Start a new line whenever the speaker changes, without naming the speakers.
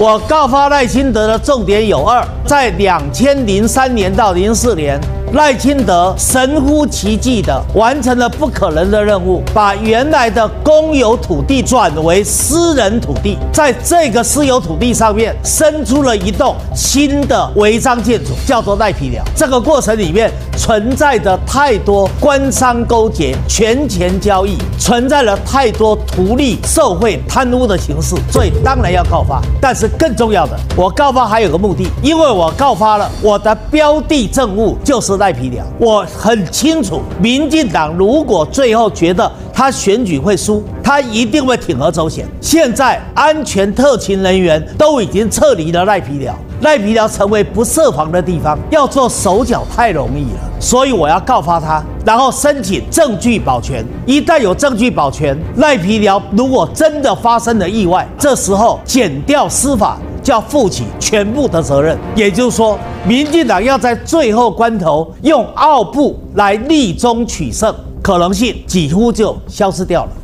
我告发赖清德的重点有二，在2003年到04年。赖清德神乎其技地完成了不可能的任务，把原来的公有土地转为私人土地，在这个私有土地上面生出了一栋新的违章建筑，叫做赖皮寮。这个过程里面存在着太多官商勾结、权钱交易，存在了太多图利、受贿、贪污的形式，所以当然要告发。但是更重要的，我告发还有个目的，因为我告发了我的标的证物就是赖皮寮，我很清楚，民进党如果最后觉得他选举会输，他一定会铤而走险。现在安全特勤人员都已经撤离了赖皮寮，赖皮寮成为不设防的地方，要做手脚太容易了，所以我要告发他，然后申请证据保全。一旦有证据保全，赖皮寮如果真的发生了意外，这时候检调司法就要负起全部的责任，也就是说，民进党要在最后关头用奥步来立中取胜，可能性几乎就消失掉了。